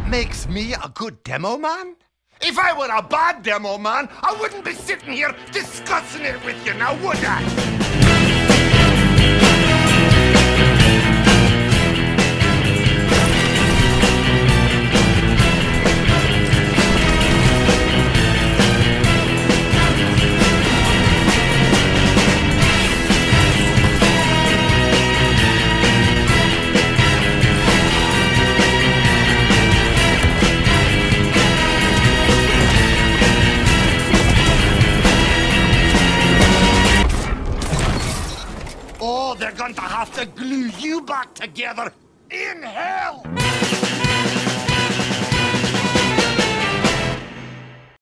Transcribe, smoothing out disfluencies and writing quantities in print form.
What makes me a good demo man? If I were a bad demo man, I wouldn't be sitting here discussing it with you now, would I? Oh, they're going to have to glue you back together in hell!